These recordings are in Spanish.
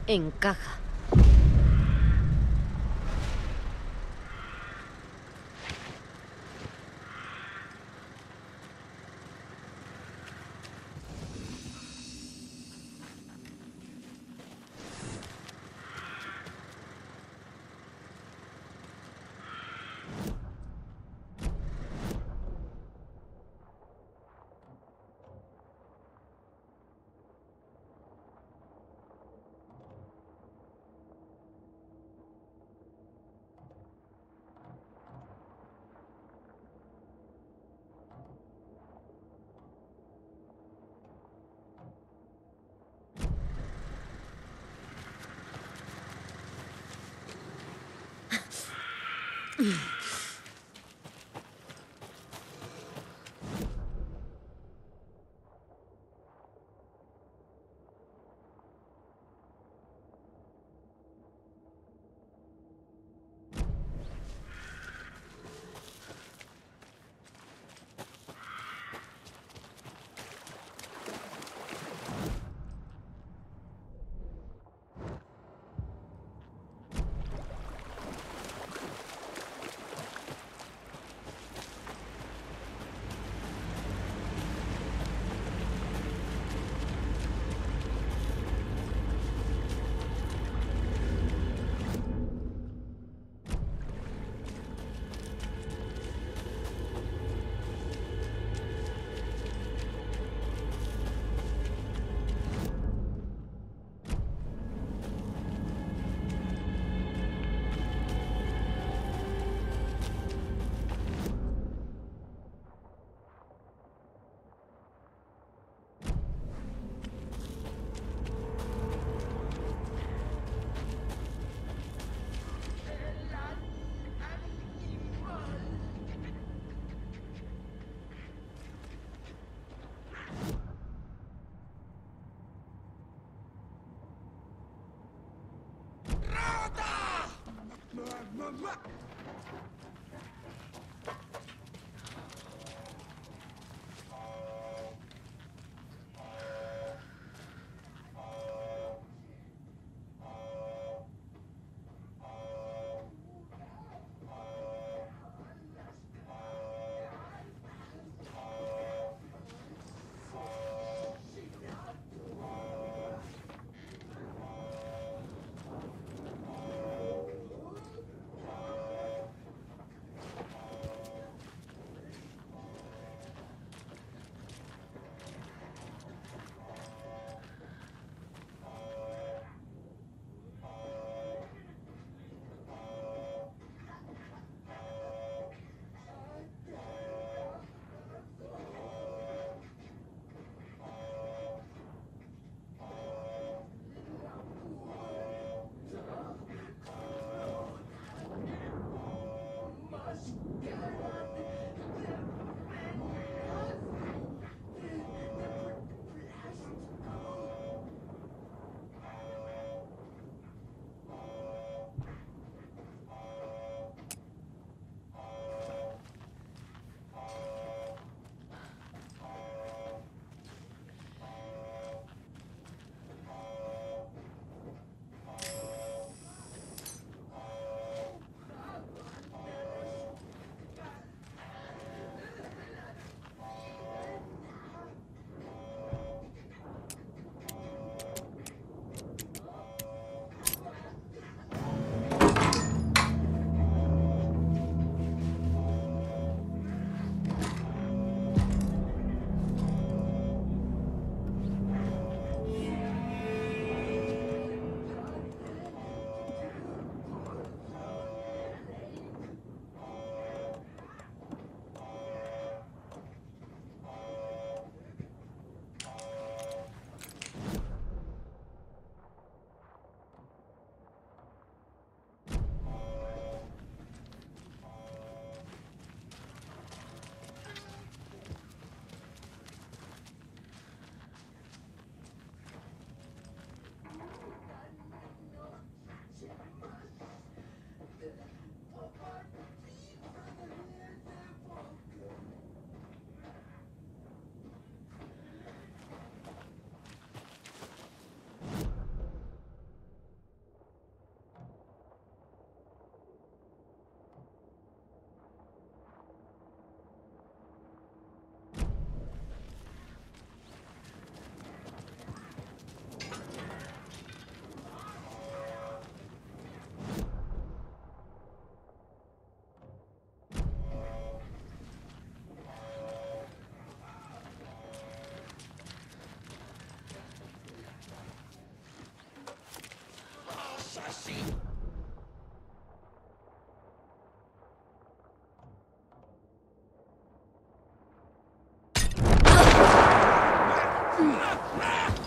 Encaja.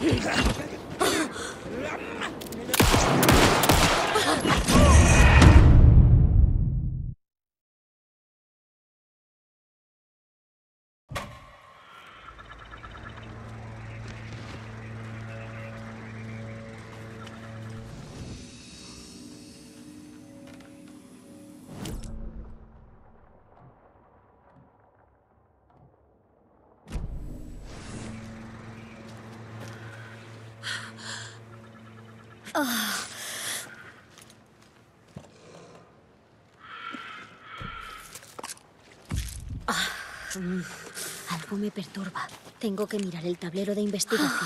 Algo me perturba. Tengo que mirar el tablero de investigación.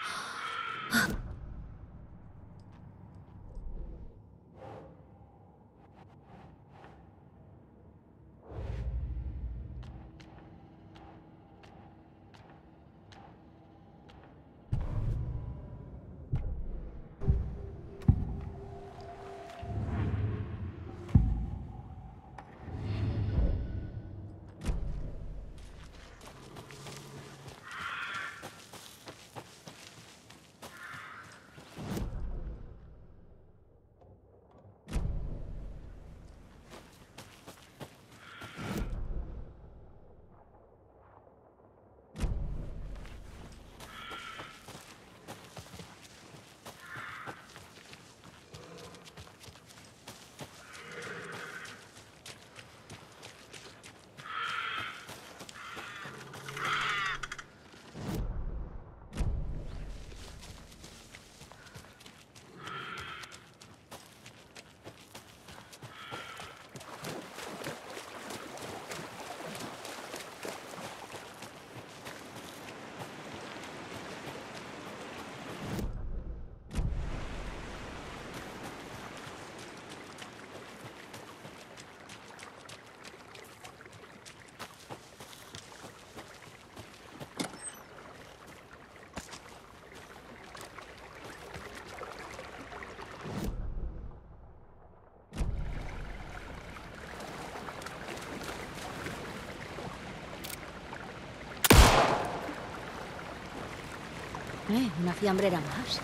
Una fiambrera más.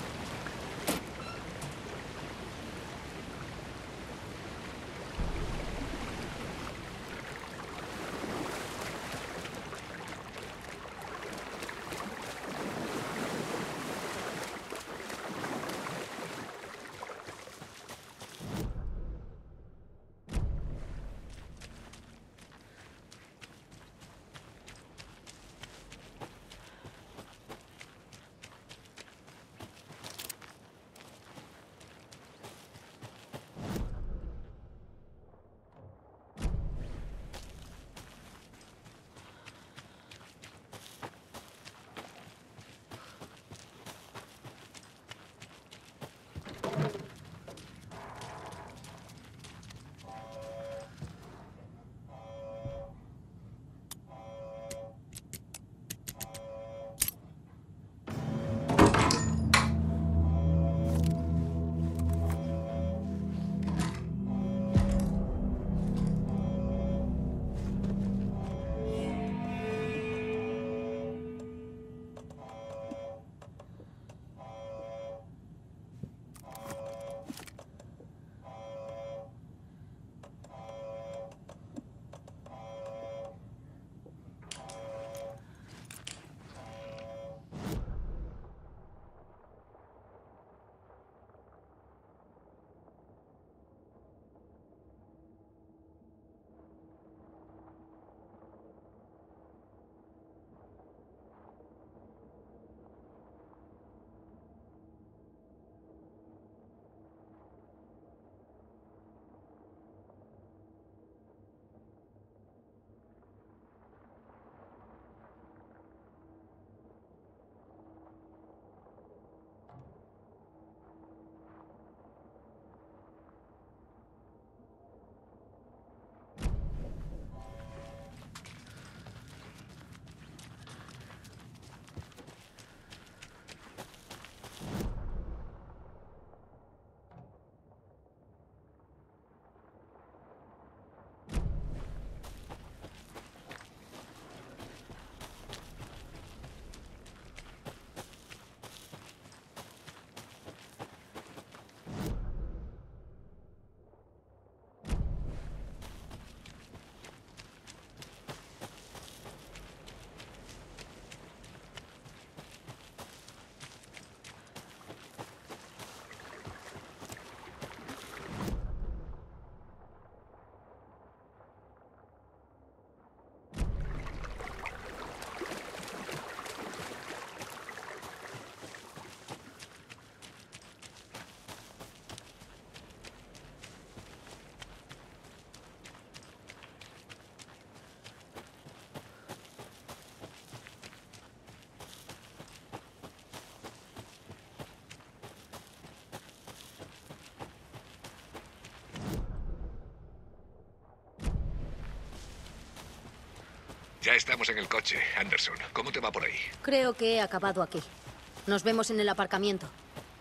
Ya estamos en el coche, Anderson. ¿Cómo te va por ahí? Creo que he acabado aquí. Nos vemos en el aparcamiento.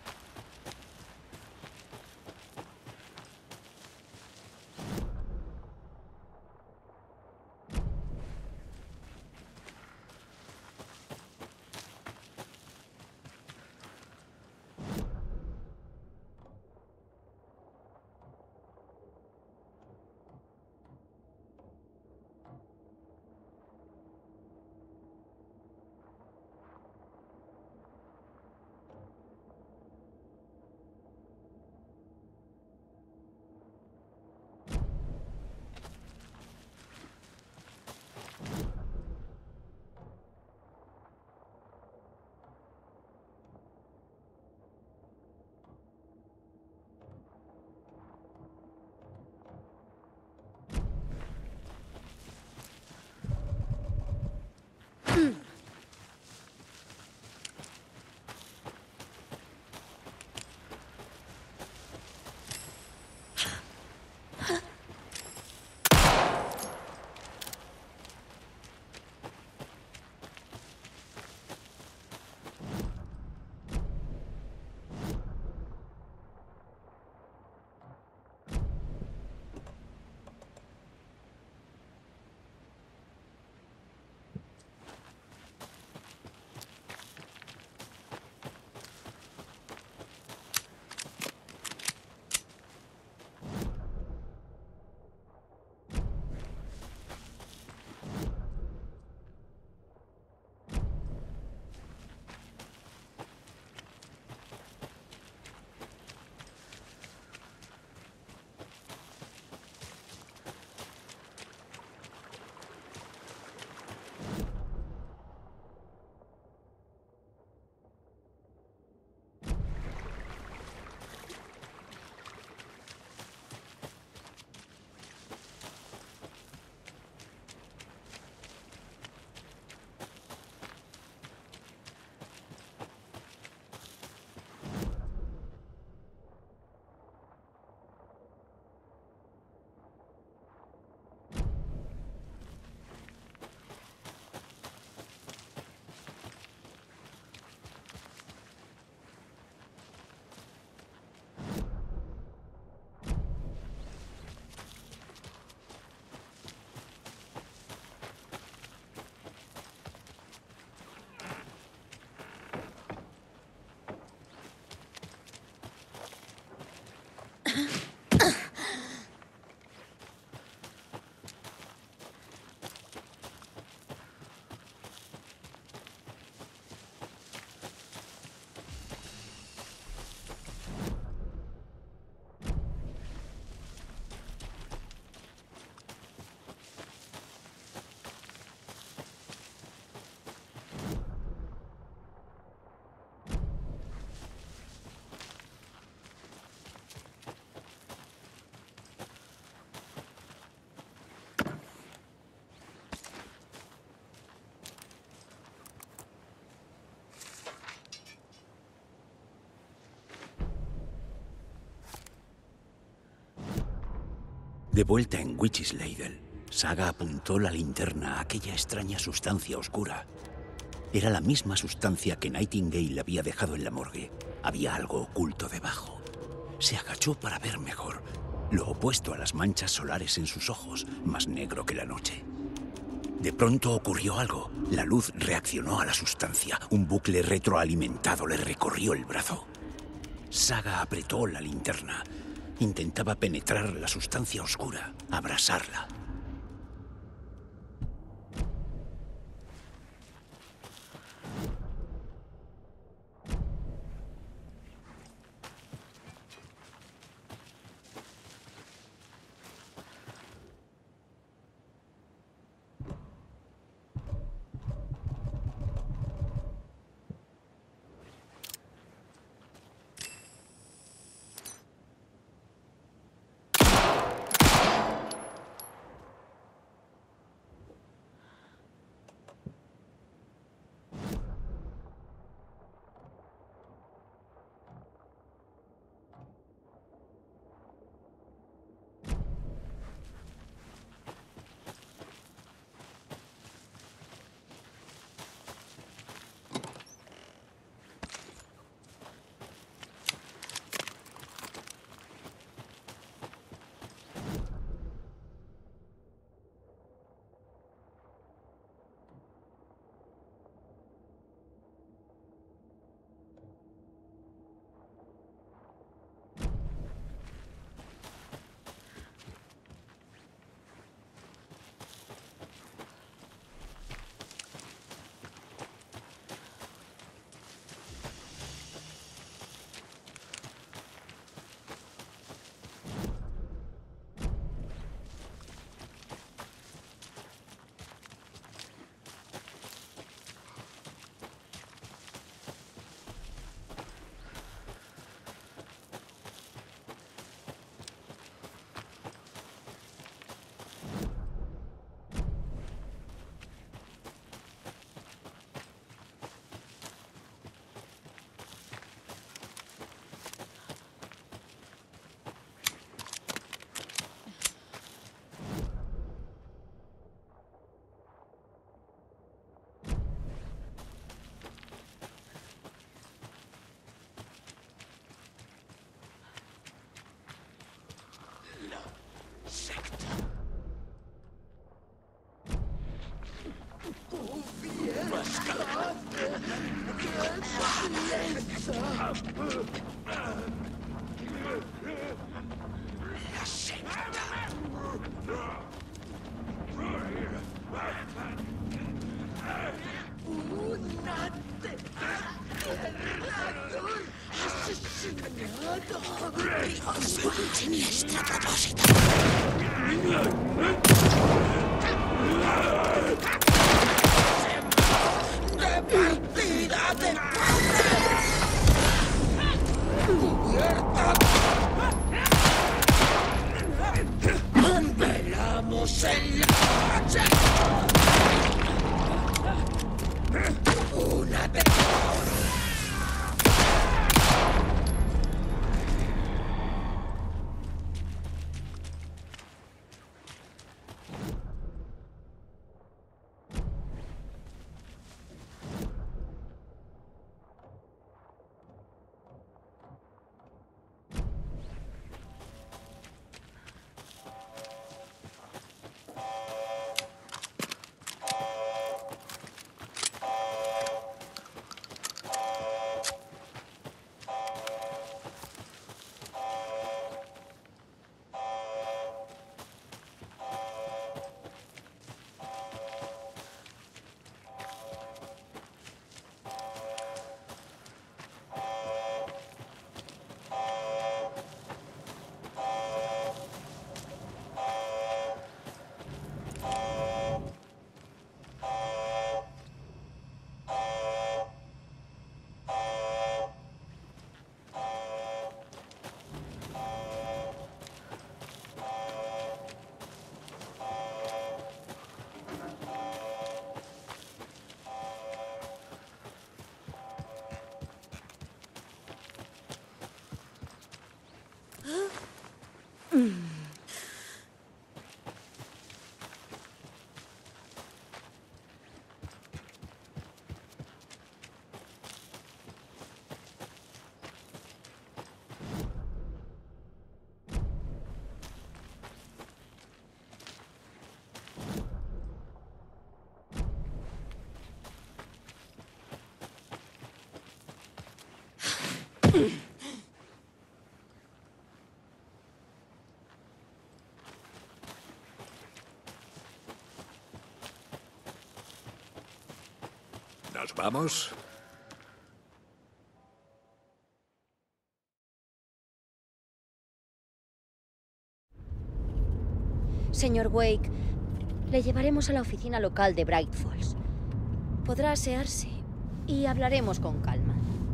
De vuelta en Witch's-Ladle, Saga apuntó la linterna a aquella extraña sustancia oscura. Era la misma sustancia que Nightingale había dejado en la morgue. Había algo oculto debajo. Se agachó para ver mejor, lo opuesto a las manchas solares en sus ojos, más negro que la noche. De pronto ocurrió algo. La luz reaccionó a la sustancia. Un bucle retroalimentado le recorrió el brazo. Saga apretó la linterna. Intentaba penetrar la sustancia oscura, abrasarla. La secta. ¡Una deterrador asesinado! Siniestro propósito. ¡De partida de padre! ¡Cubierta! ¡Velamos en la noche! ¡Una vez! ¿Nos vamos? Señor Wake, le llevaremos a la oficina local de Bright Falls. Podrá asearse y hablaremos con calma.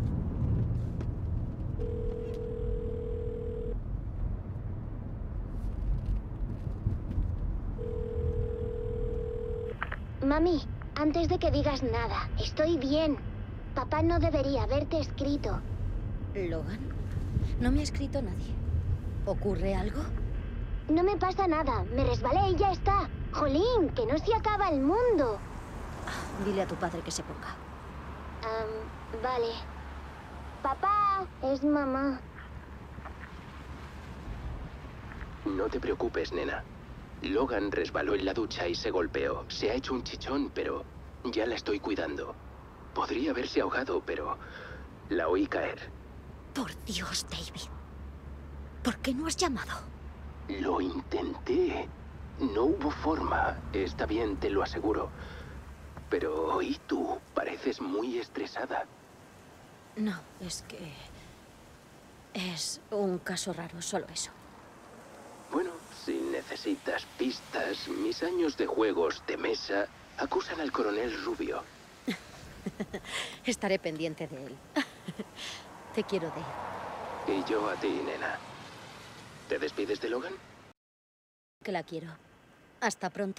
Mami, antes de que digas nada, estoy bien. Papá no debería haberte escrito. ¿Logan? No me ha escrito nadie. ¿Ocurre algo? No me pasa nada, me resbalé y ya está. Jolín, que no se acaba el mundo. Dile a tu padre que se ponga. Vale. Papá, es mamá. No te preocupes, nena. Logan resbaló en la ducha y se golpeó. Se ha hecho un chichón, pero ya la estoy cuidando. Podría haberse ahogado, pero la oí caer. Por Dios, David. ¿Por qué no has llamado? Lo intenté. No hubo forma. Está bien, te lo aseguro. Pero, ¿y tú? Pareces muy estresada. No, es que... es un caso raro, solo eso. Bueno, si necesitas pistas, mis años de juegos de mesa acusan al coronel Rubio. Estaré pendiente de él. Te quiero, Dave. Y yo a ti, nena. ¿Te despides de Logan? Que la quiero. Hasta pronto.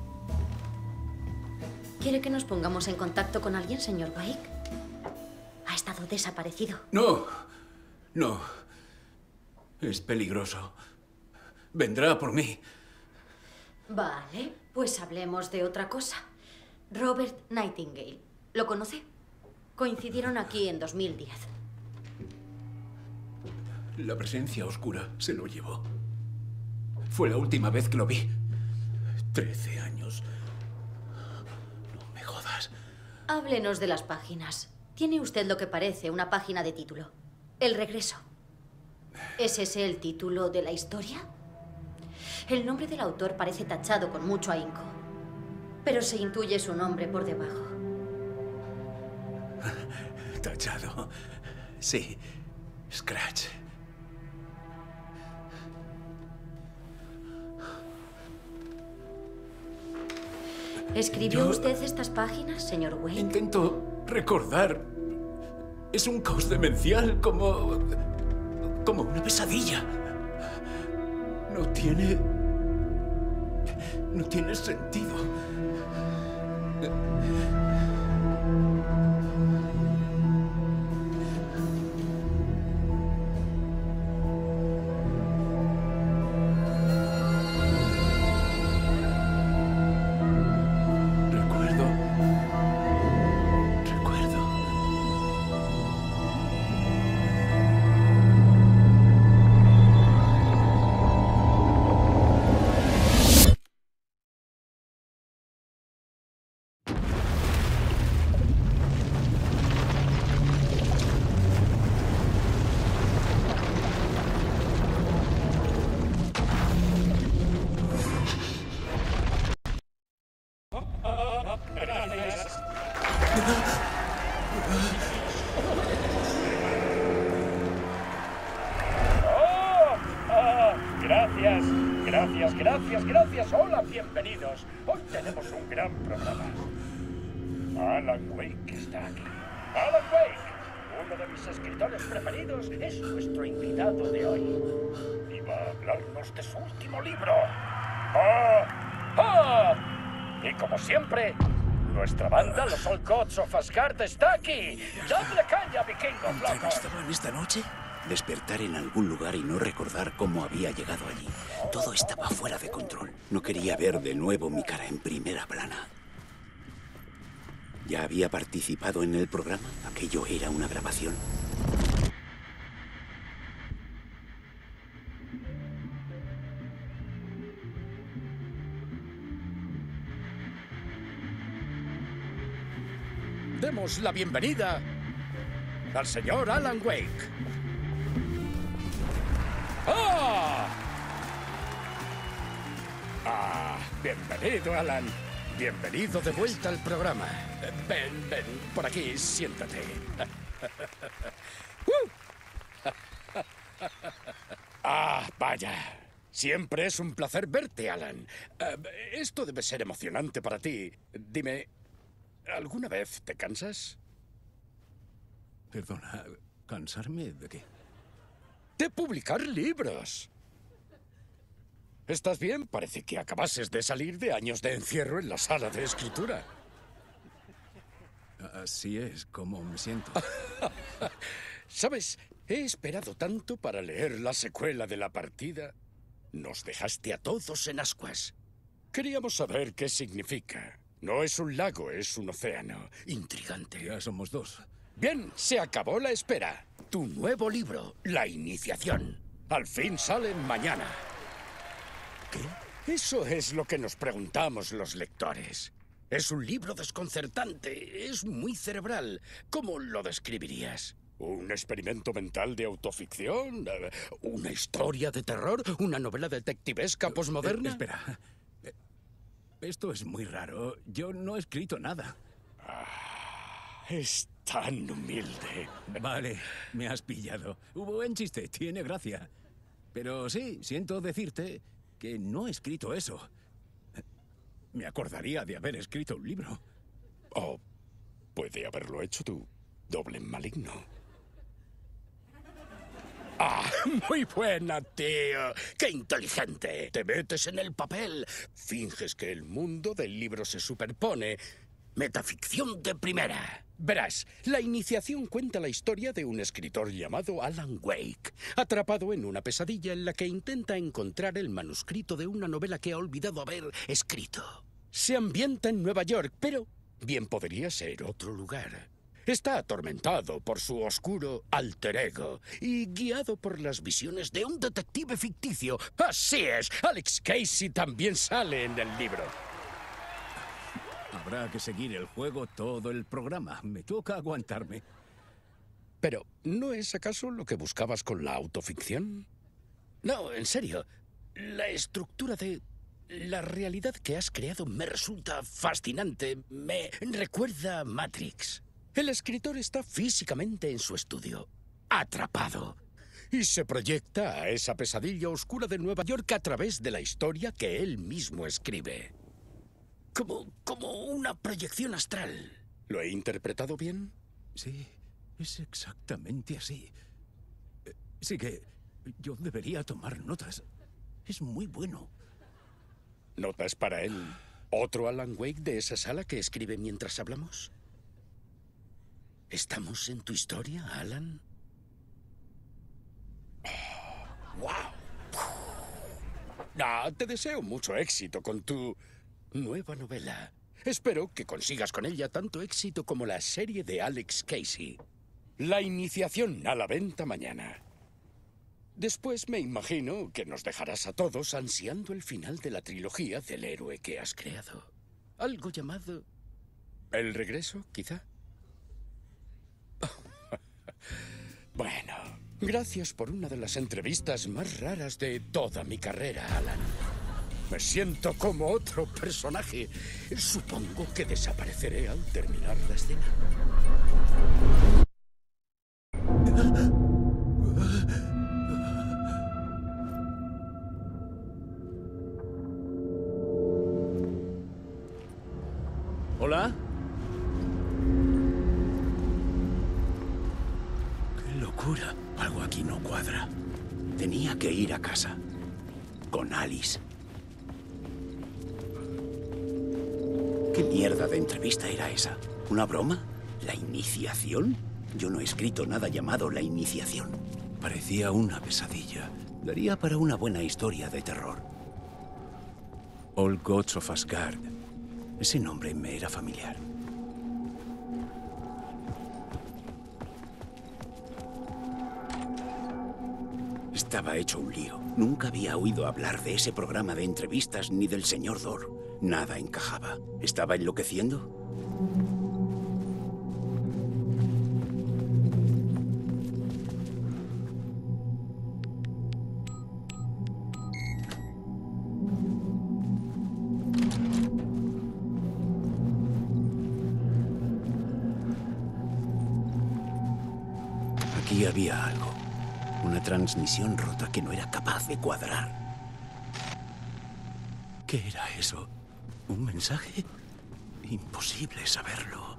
¿Quiere que nos pongamos en contacto con alguien, señor Wake? Ha estado desaparecido. No, no. Es peligroso. Vendrá por mí. Vale, pues hablemos de otra cosa. Robert Nightingale. ¿Lo conoce? Coincidieron aquí en 2010. La presencia oscura se lo llevó. Fue la última vez que lo vi. 13 años. No me jodas. Háblenos de las páginas. Tiene usted lo que parece una página de título. El regreso. ¿Es ese el título de la historia? El nombre del autor parece tachado con mucho ahínco, pero se intuye su nombre por debajo. Tachado. Sí. Scratch. ¿Escribió usted estas páginas, señor Wake? Intento recordar. Es un caos demencial, como una pesadilla. No tiene sentido. Recuerdo. Gracias. Hola, bienvenidos. Hoy tenemos un gran programa. Alan Wake está aquí. Alan Wake, uno de mis escritores preferidos, es nuestro invitado de hoy. Y va a hablarnos de su último libro. Y como siempre, nuestra banda, los Old Gods of Asgard, está aquí. ¡Dadle caña, vikingos locos! ¿Entrevistaban esta noche? Despertar en algún lugar y no recordar cómo había llegado allí. Todo estaba fuera de control. No quería ver de nuevo mi cara en primera plana. ¿Ya había participado en el programa? ¿Aquello era una grabación? Demos la bienvenida al señor Alan Wake. Bienvenido, Alan. Bienvenido de vuelta al programa. Ven, por aquí, siéntate. Vaya. Siempre es un placer verte, Alan. Esto debe ser emocionante para ti. Dime, ¿alguna vez te cansas? Perdona, ¿cansarme de qué? De publicar libros. ¿Estás bien? Parece que acabases de salir de años de encierro en la sala de escritura. Así es como me siento. ¿Sabes? He esperado tanto para leer la secuela de La Partida. Nos dejaste a todos en ascuas. Queríamos saber qué significa. No es un lago, es un océano. Intrigante. Ya somos dos. Bien, se acabó la espera. Tu nuevo libro, La Iniciación. Al fin sale mañana. ¿Qué? Eso es lo que nos preguntamos los lectores. Es un libro desconcertante, es muy cerebral. ¿Cómo lo describirías? ¿Un experimento mental de autoficción? ¿Una historia de terror? ¿Una novela detectivesca posmoderna? Espera. Esto es muy raro. Yo no he escrito nada. Es tan humilde. Vale, me has pillado. Buen chiste, tiene gracia. Pero sí, siento decirte que no he escrito eso. Me acordaría de haber escrito un libro. Oh, puede haberlo hecho tu doble maligno. Muy buena, tío. ¡Qué inteligente! Te metes en el papel. Finges que el mundo del libro se superpone. Metaficción de primera. Verás, La Iniciación cuenta la historia de un escritor llamado Alan Wake, atrapado en una pesadilla en la que intenta encontrar el manuscrito de una novela que ha olvidado haber escrito. Se ambienta en Nueva York, pero bien podría ser otro lugar. Está atormentado por su oscuro alter ego y guiado por las visiones de un detective ficticio. ¡Así es! Alex Casey también sale en el libro. Habrá que seguir el juego todo el programa. Me toca aguantarme. Pero, ¿no es acaso lo que buscabas con la autoficción? No, en serio. La estructura de la realidad que has creado me resulta fascinante. Me recuerda a Matrix. El escritor está físicamente en su estudio, atrapado, y se proyecta a esa pesadilla oscura de Nueva York a través de la historia que él mismo escribe. Como una proyección astral. ¿Lo he interpretado bien? Sí, es exactamente así. Sí que yo debería tomar notas. Es muy bueno. ¿Notas para él otro Alan Wake de esa sala que escribe mientras hablamos? ¿Estamos en tu historia, Alan? ¡Wow! Te deseo mucho éxito con tu nueva novela. Espero que consigas con ella tanto éxito como la serie de Alex Casey. La Iniciación, a la venta mañana. Después me imagino que nos dejarás a todos ansiando el final de la trilogía del héroe que has creado. Algo llamado El Regreso, quizá. Bueno, gracias por una de las entrevistas más raras de toda mi carrera, Alan. Me siento como otro personaje. Supongo que desapareceré al terminar la escena. ¿Hola? ¡Qué locura! Algo aquí no cuadra. Tenía que ir a casa. Con Alice. ¿Qué mierda de entrevista era esa? ¿Una broma? ¿La Iniciación? Yo no he escrito nada llamado La Iniciación. Parecía una pesadilla. Daría para una buena historia de terror. All Gods of Asgard. Ese nombre me era familiar. Estaba hecho un lío. Nunca había oído hablar de ese programa de entrevistas ni del señor Dor. Nada encajaba. ¿Estaba enloqueciendo? Aquí había algo. Una transmisión rota que no era capaz de cuadrar. ¿Qué era eso? ¿Un mensaje? Imposible saberlo.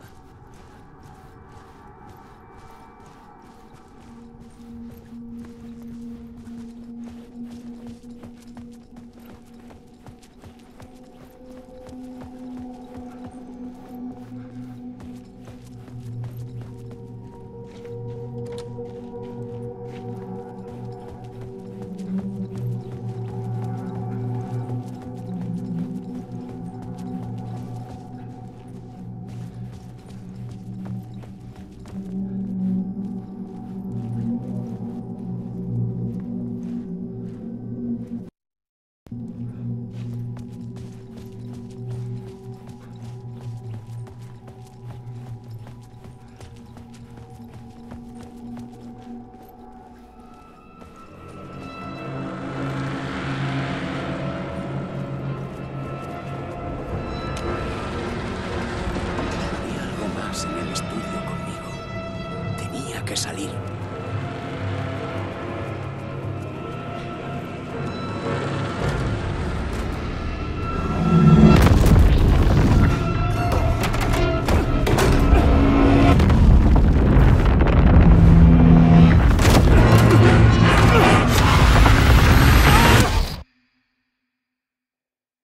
En el estudio conmigo. Tenía que salir.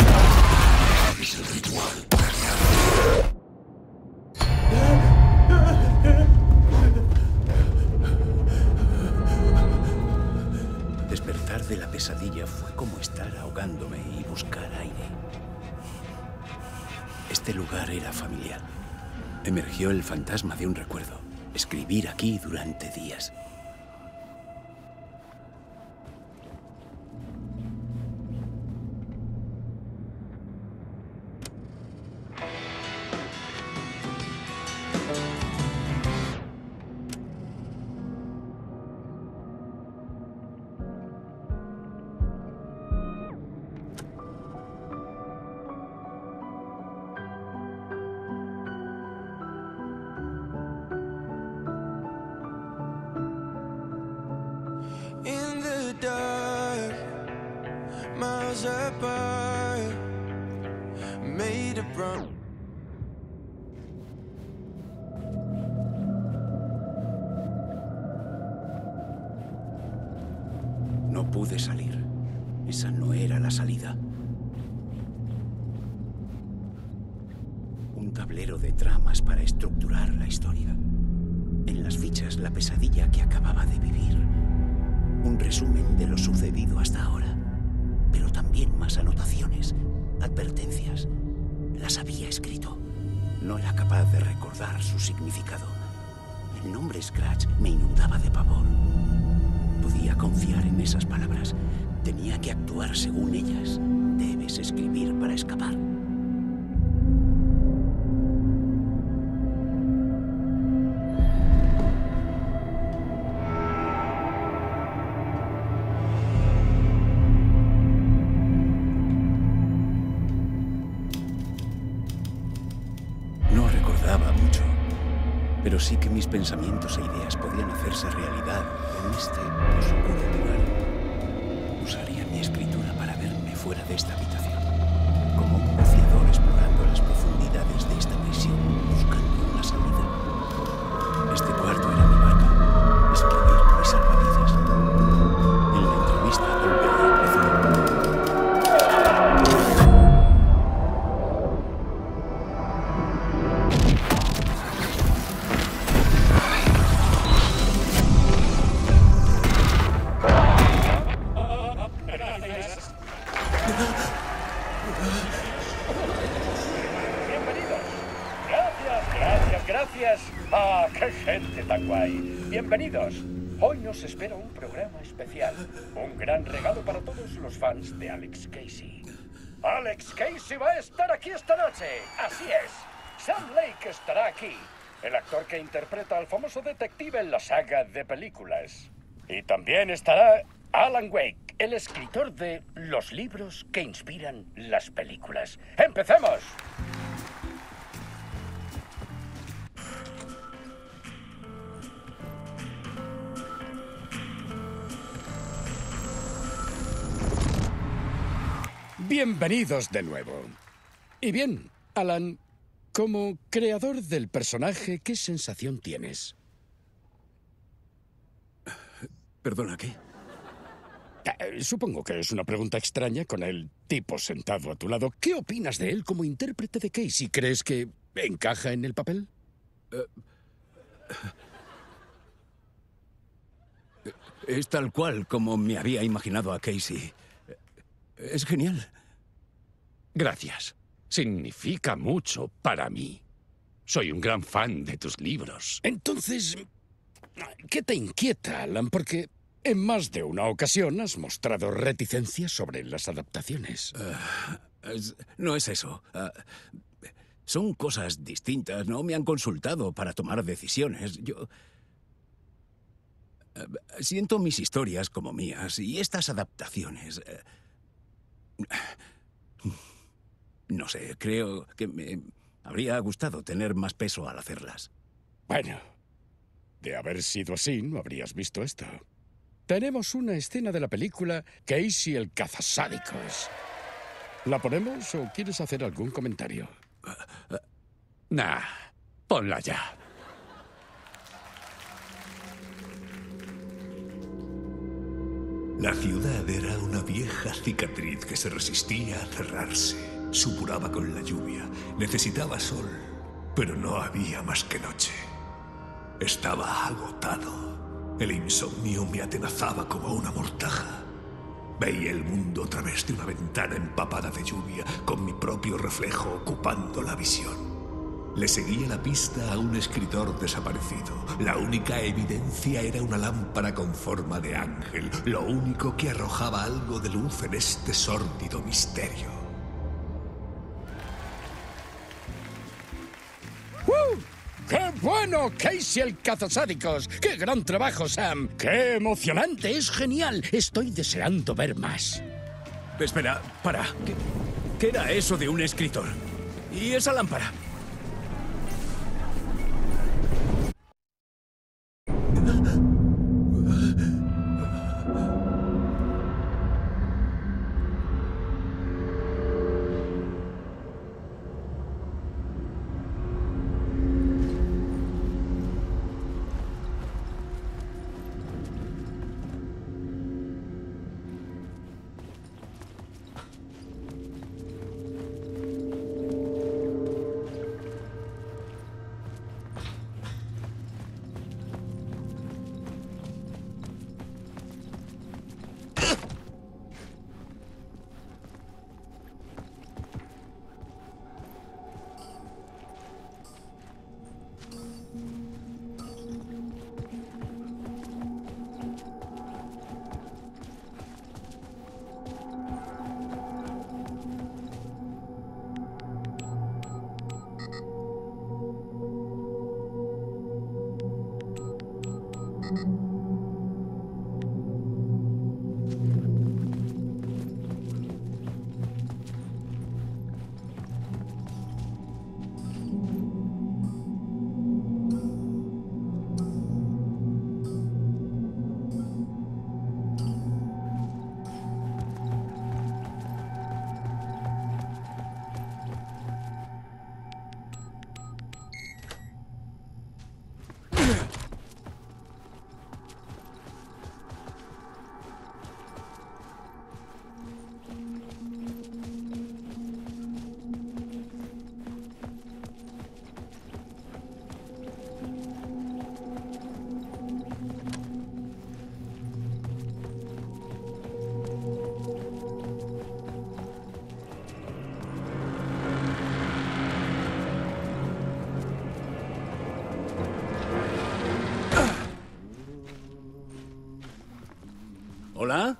Es el ritual. pesadilla fue como estar ahogándome y buscar aire. Este lugar era familiar. Emergió el fantasma de un recuerdo. Escribir aquí durante días. No pude salir. Esa no era la salida. Un tablero de tramas para estructurar la historia. En las fichas, la pesadilla que acababa de vivir. Un resumen de lo sucedido hasta ahora. Pero también más anotaciones, advertencias. Las había escrito. No era capaz de recordar su significado. El nombre Scratch me inundaba de pavor. Podía confiar en esas palabras. Tenía que actuar según ellas. Debes escribir para escapar. No recordaba mucho, pero sí que mis pensamientos e ideas podían hacerse realidad en este oscuro lugar. Usaría mi escritura para verme fuera de esta habitación, como un buceador explorando las profundidades de esta prisión, buscando una salida. Este cuarto era mi barca, escribir mi salvavidas. En la entrevista volveré a empezar. Gracias. ¡Ah, qué gente tan guay! Bienvenidos. Hoy nos espera un programa especial. Un gran regalo para todos los fans de Alex Casey. Alex Casey va a estar aquí esta noche. Así es. Sam Lake estará aquí. El actor que interpreta al famoso detective en la saga de películas. Y también estará Alan Wake, el escritor de los libros que inspiran las películas. ¡Empecemos! Bienvenidos de nuevo. Y bien, Alan, como creador del personaje, ¿qué sensación tienes? ¿Perdona, qué? Supongo que es una pregunta extraña con el tipo sentado a tu lado. ¿Qué opinas de él como intérprete de Casey? ¿Crees que encaja en el papel? Es tal cual como me había imaginado a Casey. Es genial. Gracias. Significa mucho para mí. Soy un gran fan de tus libros. Entonces, ¿qué te inquieta, Alan? Porque en más de una ocasión has mostrado reticencia sobre las adaptaciones. No es eso. Son cosas distintas. No me han consultado para tomar decisiones. Yo siento mis historias como mías y estas adaptaciones... No sé, creo que me habría gustado tener más peso al hacerlas. Bueno, de haber sido así, no habrías visto esto. Tenemos una escena de la película Casey el cazasádicos. ¿La ponemos o quieres hacer algún comentario? Nah, ponla ya. La ciudad era una vieja cicatriz que se resistía a cerrarse. Supuraba con la lluvia. Necesitaba sol, pero no había más que noche. Estaba agotado. El insomnio me atenazaba como una mortaja. Veía el mundo a través de una ventana empapada de lluvia, con mi propio reflejo ocupando la visión. Le seguía la pista a un escritor desaparecido. La única evidencia era una lámpara con forma de ángel, lo único que arrojaba algo de luz en este sórdido misterio. ¡Qué bueno, Casey el cazasádicos! ¡Qué gran trabajo, Sam! ¡Qué emocionante! ¡Es genial! Estoy deseando ver más. Espera, para. ¿Qué era eso de un escritor? ¿Y esa lámpara? ¿Hola?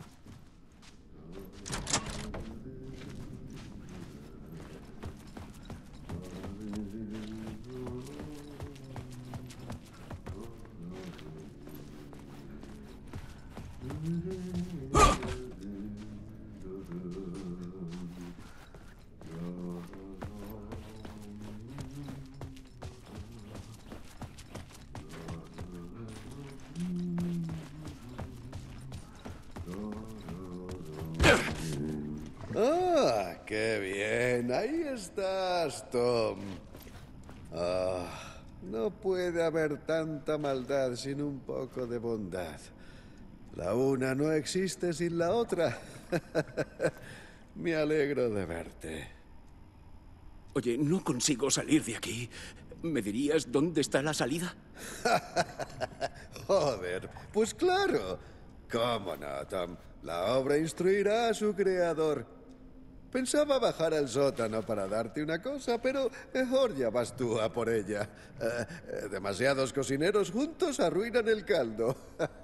¡Ah, qué bien! Ahí estás, Tom. No puede haber tanta maldad sin un poco de bondad. La una no existe sin la otra. Me alegro de verte. Oye, no consigo salir de aquí. ¿Me dirías dónde está la salida? Joder, pues claro. ¿Cómo no, Tom? La obra instruirá a su creador. Pensaba bajar al sótano para darte una cosa, pero mejor ya vas tú a por ella. Demasiados cocineros juntos arruinan el caldo.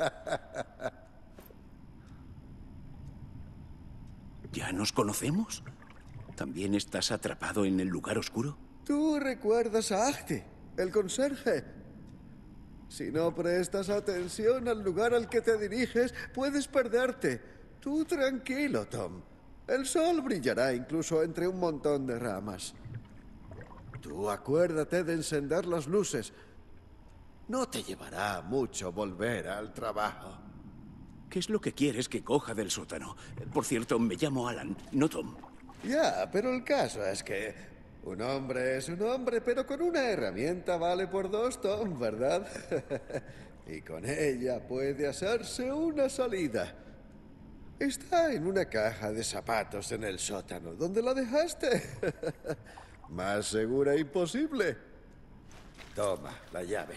¿Ya nos conocemos? ¿También estás atrapado en el lugar oscuro? Tú recuerdas a Ahti, el conserje. Si no prestas atención al lugar al que te diriges, puedes perderte. Tú tranquilo, Tom. El sol brillará incluso entre un montón de ramas. Tú acuérdate de encender las luces. No te llevará mucho volver al trabajo. ¿Qué es lo que quieres que coja del sótano? Por cierto, me llamo Alan, no Tom. Ya, pero el caso es que un hombre es un hombre, pero con una herramienta vale por dos, Tom, ¿verdad? Y con ella puede hacerse una salida. Está en una caja de zapatos en el sótano. ¿Dónde la dejaste? Más segura imposible. Toma, la llave.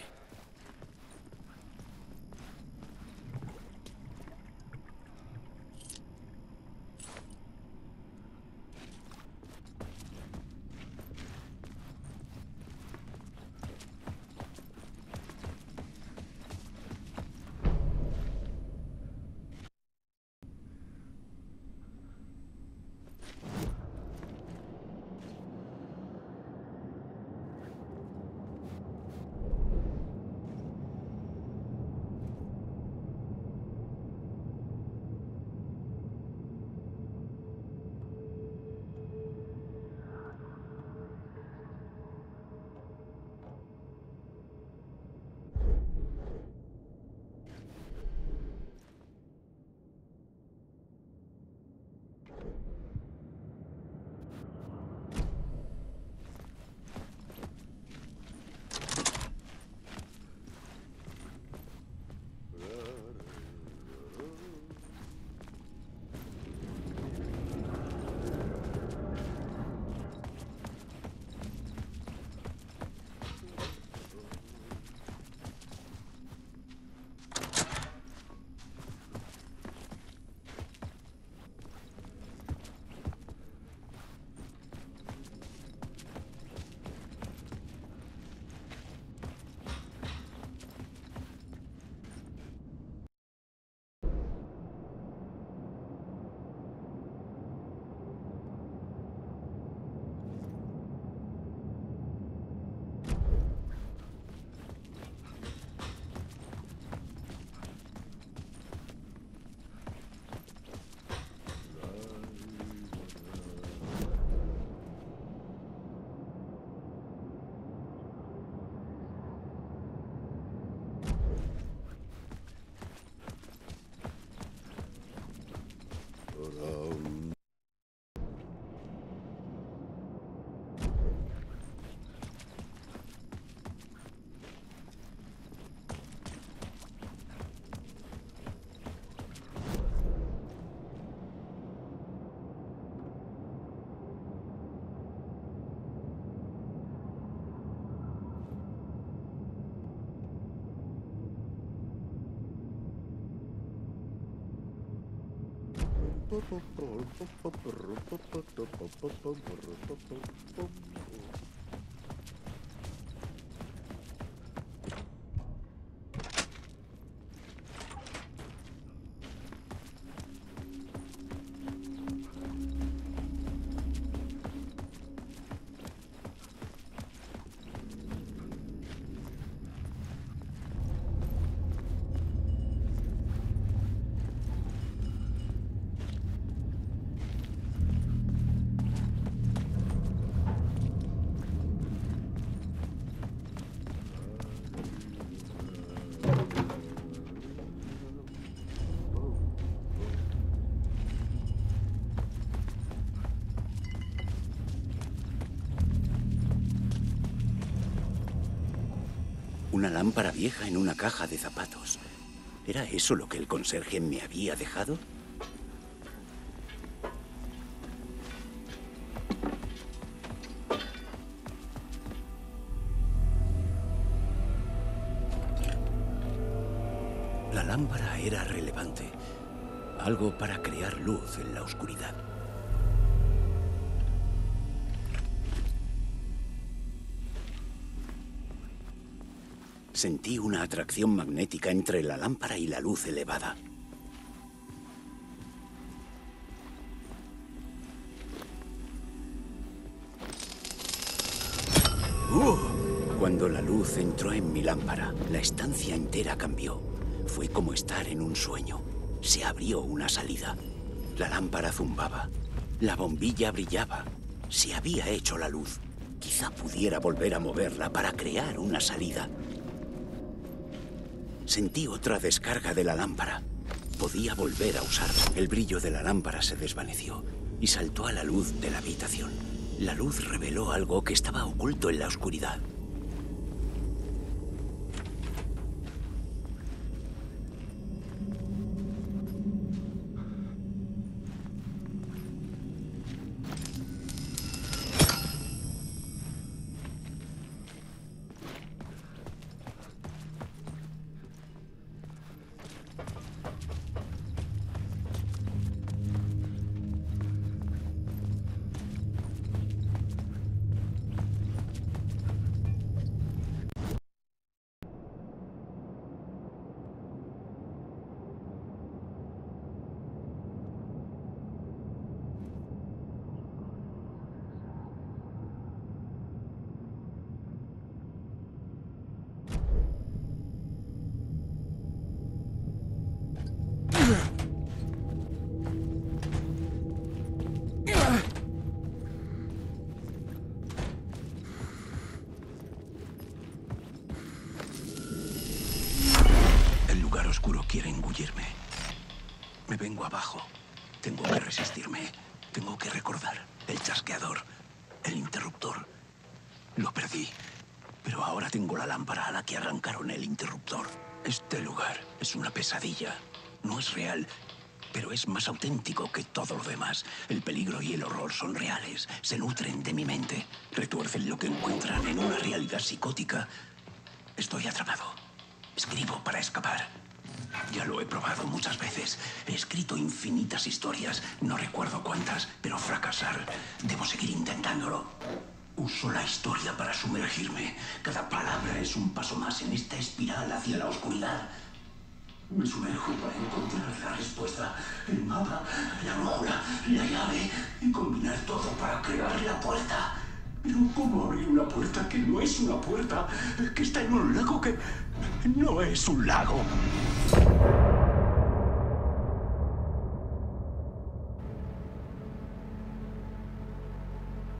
Una lámpara vieja en una caja de zapatos. ¿Era eso lo que el conserje me había dejado? La lámpara era relevante. Algo para crear luz en la oscuridad. Sentí una atracción magnética entre la lámpara y la luz elevada. Cuando la luz entró en mi lámpara, la estancia entera cambió. Fue como estar en un sueño. Se abrió una salida. La lámpara zumbaba. La bombilla brillaba. Se había hecho la luz. Quizá pudiera volver a moverla para crear una salida. Sentí otra descarga de la lámpara. Podía volver a usarla. El brillo de la lámpara se desvaneció y saltó a la luz de la habitación. La luz reveló algo que estaba oculto en la oscuridad. Oscuro quiere engullirme. Me vengo abajo. Tengo que resistirme. Tengo que recordar. El chasqueador. El interruptor. Lo perdí. Pero ahora tengo la lámpara a la que arrancaron el interruptor. Este lugar es una pesadilla. No es real, pero es más auténtico que todo lo demás. El peligro y el horror son reales. Se nutren de mi mente. Retuercen lo que encuentran en una realidad psicótica. Estoy atrapado. Escribo para escapar. Ya lo he probado muchas veces. He escrito infinitas historias. No recuerdo cuántas, pero fracasar. Debo seguir intentándolo. Uso la historia para sumergirme. Cada palabra es un paso más en esta espiral hacia la oscuridad. Me sumerjo para encontrar la respuesta, el mapa, la brújula, la llave y combinar todo para crear la puerta. Pero ¿cómo abrir una puerta que no es una puerta? Que está en un lago que no es un lago.